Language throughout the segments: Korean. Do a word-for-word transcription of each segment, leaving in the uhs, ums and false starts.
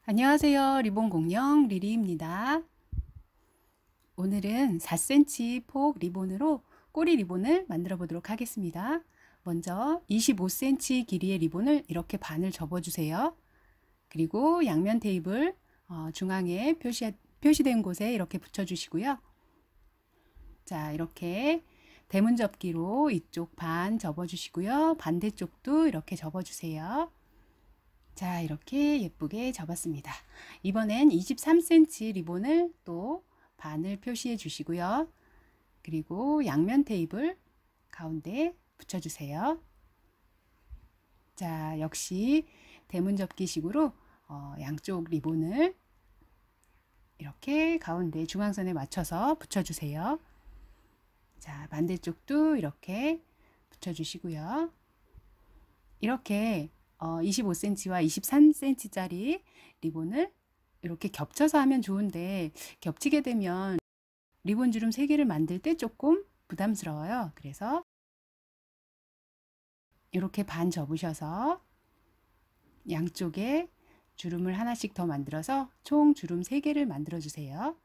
안녕하세요. 리본 공룡 리리입니다. 오늘은 사 센티미터 폭 리본으로 꼬리 리본을 만들어 보도록 하겠습니다. 먼저 이십오 센티미터 길이의 리본을 이렇게 반을 접어 주세요. 그리고 양면 테이프를 어, 중앙에 표시, 표시된 곳에 이렇게 붙여 주시고요. 자, 이렇게 대문 접기로 이쪽 반 접어 주시고요. 반대쪽도 이렇게 접어 주세요. 자, 이렇게 예쁘게 접었습니다. 이번엔 이십삼 센티미터 리본을 또 반을 표시해 주시고요. 그리고 양면 테이프를 가운데 붙여주세요. 자, 역시 대문 접기식으로 어, 양쪽 리본을 이렇게 가운데 중앙선에 맞춰서 붙여주세요. 자, 반대쪽도 이렇게 붙여주시고요. 이렇게 어, 이십오 센티미터와 이십삼 센티미터짜리 리본을 이렇게 겹쳐서 하면 좋은데 겹치게 되면 리본 주름 세 개를 만들 때 조금 부담스러워요. 그래서 이렇게 반 접으셔서 양쪽에 주름을 하나씩 더 만들어서 총 주름 세 개를 만들어 주세요.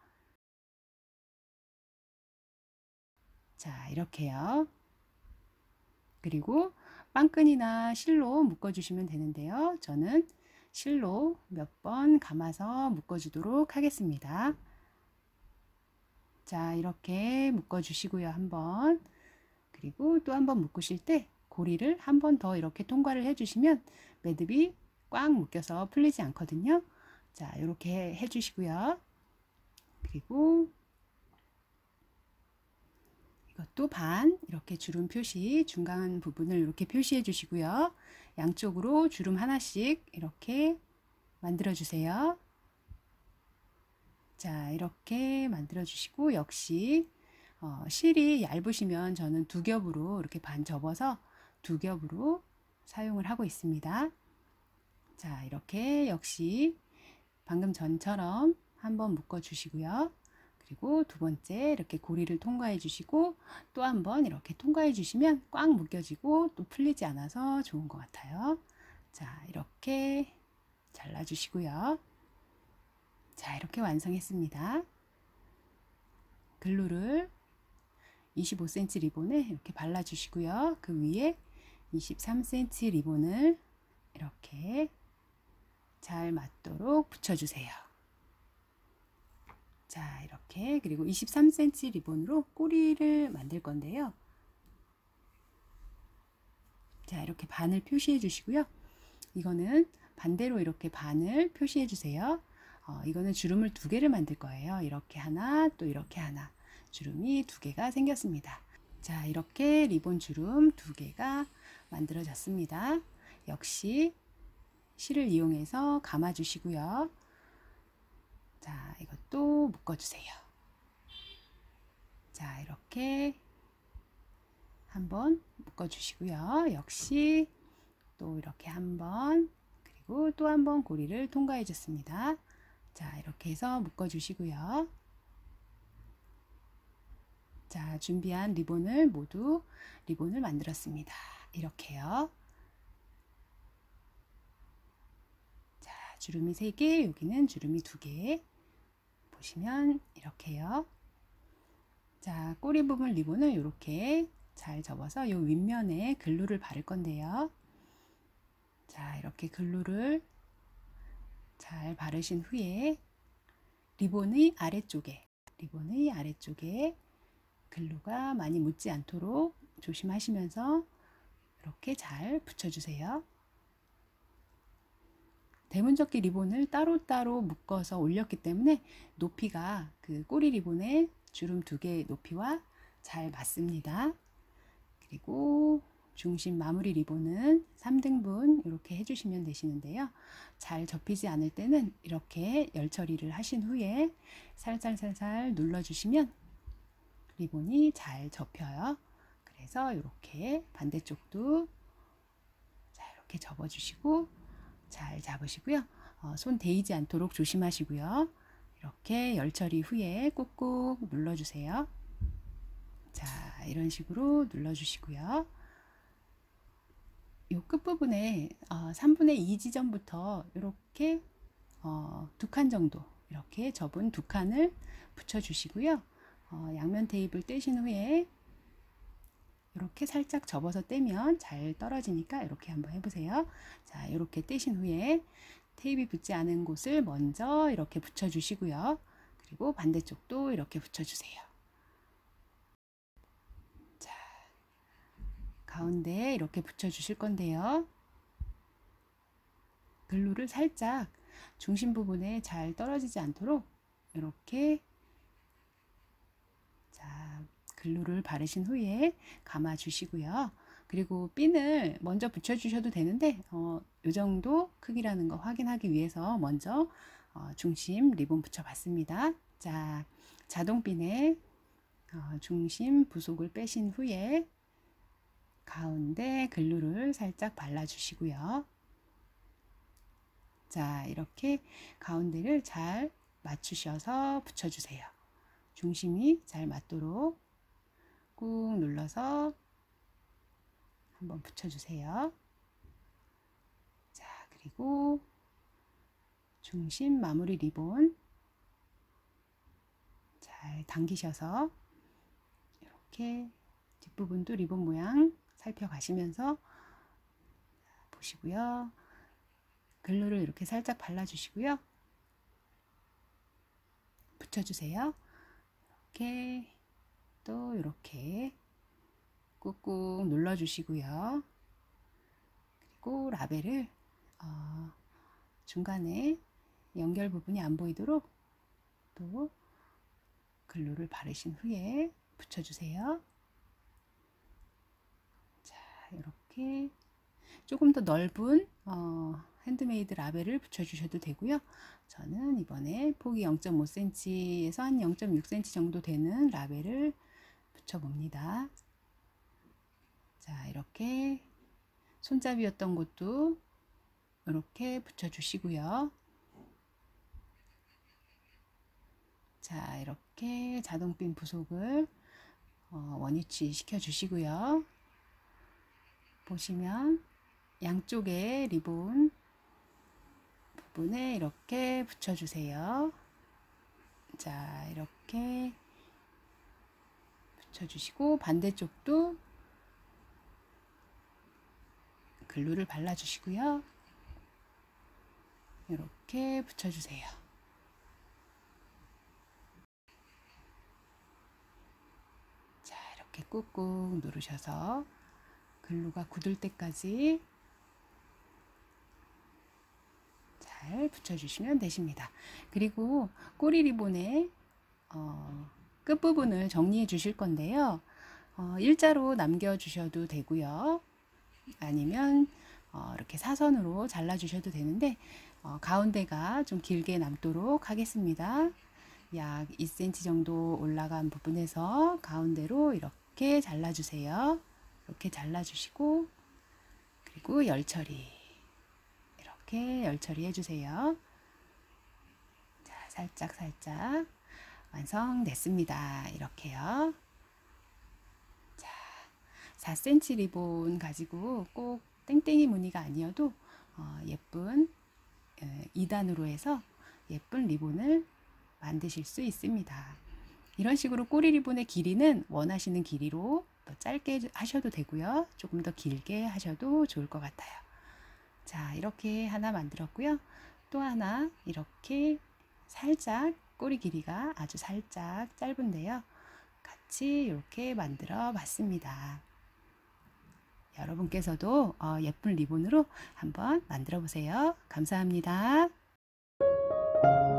자, 이렇게요. 그리고 빵끈이나 실로 묶어 주시면 되는데요. 저는 실로 몇 번 감아서 묶어 주도록 하겠습니다. 자, 이렇게 묶어 주시고요. 한번. 그리고 또 한번 묶으실 때 고리를 한 번 더 이렇게 통과를 해 주시면 매듭이 꽉 묶여서 풀리지 않거든요. 자, 이렇게 해 주시고요. 그리고 이것도 반 이렇게 주름 표시 중간 부분을 이렇게 표시해 주시고요. 양쪽으로 주름 하나씩 이렇게 만들어 주세요. 자, 이렇게 만들어 주시고 역시 어, 실이 얇으시면 저는 두 겹으로 이렇게 반 접어서 두 겹으로 사용을 하고 있습니다. 자, 이렇게 역시 방금 전처럼 한번 묶어 주시고요. 그리고 두 번째 이렇게 고리를 통과해 주시고 또 한번 이렇게 통과해 주시면 꽉 묶여지고 또 풀리지 않아서 좋은 것 같아요. 자, 이렇게 잘라 주시고요. 자, 이렇게 완성했습니다. 글루를 이십오 센티미터 리본에 이렇게 발라 주시고요. 그 위에 이십삼 센티미터 리본을 이렇게 잘 맞도록 붙여 주세요. 자, 이렇게 그리고 이십삼 센티미터 리본으로 꼬리를 만들 건데요. 자, 이렇게 반을 표시해 주시고요. 이거는 반대로 이렇게 반을 표시해 주세요. 어, 이거는 주름을 두 개를 만들 거예요. 이렇게 하나, 또 이렇게 하나. 주름이 두 개가 생겼습니다. 자, 이렇게 리본 주름 두 개가 만들어졌습니다. 역시 실을 이용해서 감아 주시고요. 자, 이것도 묶어 주세요. 자, 이렇게 한번 묶어 주시고요. 역시 또 이렇게 한번, 그리고 또 한번 고리를 통과해 줬습니다. 자, 이렇게 해서 묶어 주시고요. 자, 준비한 리본을 모두 리본을 만들었습니다. 이렇게요. 자, 주름이 세 개, 여기는 주름이 두 개. 보시면 이렇게요. 자, 꼬리 부분 리본을 이렇게 잘 접어서 이 윗면에 글루를 바를 건데요. 자, 이렇게 글루를 잘 바르신 후에 리본의 아래쪽에 리본의 아래쪽에 글루가 많이 묻지 않도록 조심하시면서 이렇게 잘 붙여주세요. 대문접기 리본을 따로따로 묶어서 올렸기 때문에 높이가 그 꼬리 리본의 주름 두 개의 높이와 잘 맞습니다. 그리고 중심 마무리 리본은 삼 등분 이렇게 해주시면 되시는데요. 잘 접히지 않을 때는 이렇게 열 처리를 하신 후에 살살살살 눌러주시면 리본이 잘 접혀요. 그래서 이렇게 반대쪽도 자, 이렇게 접어주시고 잘 잡으시고요. 어, 손 데이지 않도록 조심하시고요. 이렇게 열 처리 후에 꾹꾹 눌러주세요. 자, 이런 식으로 눌러주시고요. 이 끝부분에 어, 삼분의 이 지점부터 이렇게 어, 두 칸 정도 이렇게 접은 두 칸을 붙여 주시고요. 어, 양면 테이프를 떼신 후에 이렇게 살짝 접어서 떼면 잘 떨어지니까 이렇게 한번 해보세요. 자, 이렇게 떼신 후에 테이프 붙지 않은 곳을 먼저 이렇게 붙여 주시고요. 그리고 반대쪽도 이렇게 붙여 주세요. 자, 가운데 이렇게 붙여 주실 건데요. 글루를 살짝 중심 부분에 잘 떨어지지 않도록 이렇게, 자, 글루를 바르신 후에 감아 주시고요. 그리고 핀을 먼저 붙여 주셔도 되는데 어, 이 정도 크기라는 거 확인하기 위해서 먼저 어, 중심 리본 붙여 봤습니다. 자, 자동 핀에 어, 중심 부속을 빼신 후에 가운데 글루를 살짝 발라 주시고요. 자, 이렇게 가운데를 잘 맞추셔서 붙여 주세요. 중심이 잘 맞도록 꾹 눌러서 한번 붙여 주세요. 자, 그리고 중심 마무리 리본 잘 당기셔서 이렇게 뒷부분도 리본 모양 살펴가시면서 보시고요. 글루를 이렇게 살짝 발라주시고요. 붙여주세요. 이렇게 또 이렇게 꾹꾹 눌러주시고요. 그리고 라벨을 어, 중간에 연결 부분이 안 보이도록 또 글루를 바르신 후에 붙여주세요. 자, 이렇게 조금 더 넓은 어, 핸드메이드 라벨을 붙여주셔도 되고요. 저는 이번에 폭이 영 점 오 센티미터에서 한 영 점 육 센티미터 정도 되는 라벨을 붙여봅니다. 자, 이렇게 손잡이였던 곳도 이렇게 붙여주시고요. 자, 이렇게 자동핀 부속을 어, 원위치 시켜주시고요. 보시면 양쪽에 리본 부분에 이렇게 붙여주세요. 자, 이렇게 붙여주시고 반대쪽도 글루를 발라주시고요. 이렇게 붙여주세요. 자, 이렇게 꾹꾹 누르셔서 글루가 굳을 때까지 잘 붙여주시면 되십니다. 그리고 꼬리 리본의 어, 끝부분을 정리해 주실 건데요. 어, 일자로 남겨주셔도 되고요. 아니면 어, 이렇게 사선으로 잘라 주셔도 되는데 어, 가운데가 좀 길게 남도록 하겠습니다. 약 이 센티미터 정도 올라간 부분에서 가운데로 이렇게 잘라 주세요. 이렇게 잘라 주시고 그리고 열 처리 이렇게 열 처리 해주세요. 자, 살짝 살짝 완성됐습니다. 이렇게요. 자, 사 센티미터 리본 가지고 꼭 땡땡이 무늬가 아니어도 어, 예쁜 이 단으로 해서 예쁜 리본을 만드실 수 있습니다. 이런 식으로 꼬리 리본의 길이는 원하시는 길이로 더 짧게 하셔도 되고요. 조금 더 길게 하셔도 좋을 것 같아요. 자, 이렇게 하나 만들었고요. 또 하나 이렇게 살짝 꼬리 길이가 아주 살짝 짧은데요. 같이 이렇게 만들어 봤습니다. 여러분께서도 어, 예쁜 리본으로 한번 만들어 보세요. 감사합니다.